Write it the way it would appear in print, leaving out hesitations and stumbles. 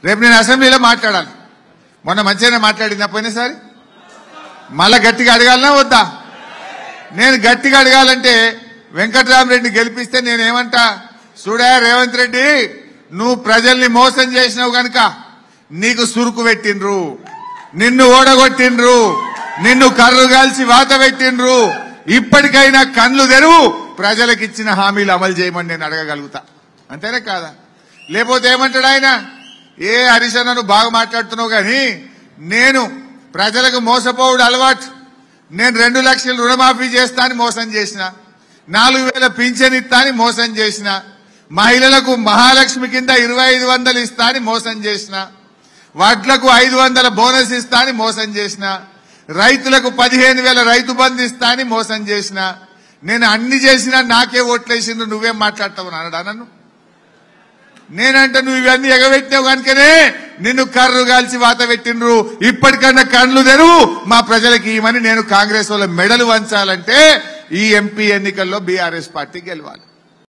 రేపు నేను అసెంబ్లీలో మాట్లాడాలి. మొన్న మంచిగానే మాట్లాడిందా పోయినసారి? మళ్ళా గట్టిగా అడగాలనా వద్దా? నేను గట్టిగా అడగాలంటే వెంకట్రామరెడ్డి గెలిపిస్తే నేనేమంటా, చూడా రేవంత్ రెడ్డి, నువ్వు ప్రజల్ని మోసం చేసినావు గనుక నీకు సురుకు పెట్టిండ్రు, నిన్ను ఓడగొట్టిండ్రు, నిన్ను కర్రు కాల్చి వాత పెట్టిండ్రు. ఇప్పటికైనా కళ్ళు తెరువు, ప్రజలకు ఇచ్చిన హామీలు అమలు చేయమని నేను అడగగలుగుతా. అంతేనా కాదా? లేకపోతే ఏమంటాడు ఆయన, ఏ హరీష్ అన్న నువ్వు బాగా మాట్లాడుతున్నావు కానీ నేను ప్రజలకు మోసపోవుడు అలవాటు, నేను 2 లక్షలు రుణమాఫీ చేస్తా అని మోసం చేసిన, 4,000 పింఛన్ ఇస్తా అని మోసం చేసిన, మహిళలకు మహాలక్ష్మి కింద 2,500 ఇస్తా అని మోసం చేసిన, వడ్లకు 500 బోనస్ ఇస్తా అని మోసం చేసిన, రైతులకు 15,000 రైతు బంధు ఇస్తా అని మోసం చేసిన. నేను అన్ని చేసినా నాకే ఓట్లేసిండ్రు, నువ్వేం మాట్లాడతావు అన్నాడా నన్ను? నేనంటే నువ్వు ఇవన్నీ ఎగబెట్టినావు కనుకనే నిన్ను కర్రు కాల్చి వాత పెట్టిండ్రు. ఇప్పటికన్నా కళ్ళు తెరువు, మా ప్రజలకు ఇవ్వమని నేను కాంగ్రెస్ వాళ్ళ మెడలు వంచాలంటే ఈ ఎంపీ ఎన్నికల్లో బీఆర్ఎస్ పార్టీ గెలవాలి.